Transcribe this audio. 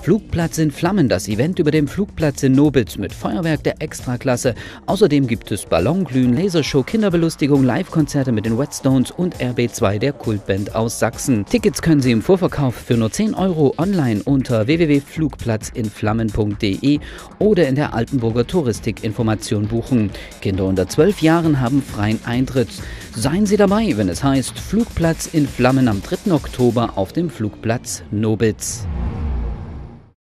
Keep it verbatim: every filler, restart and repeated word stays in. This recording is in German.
Flugplatz in Flammen, das Event über dem Flugplatz in Nobitz mit Feuerwerk der Extraklasse. Außerdem gibt es Ballonglühen, Lasershow, Kinderbelustigung, Live-Konzerte mit den Whetstones und R B zwei, der Kultband aus Sachsen. Tickets können Sie im Vorverkauf für nur zehn Euro online unter w w w punkt flugplatzinflammen punkt de oder in der Altenburger Touristik-Information buchen. Kinder unter zwölf Jahren haben freien Eintritt. Seien Sie dabei, wenn es heißt Flugplatz in Flammen am dritten Oktober auf dem Flugplatz Nobitz.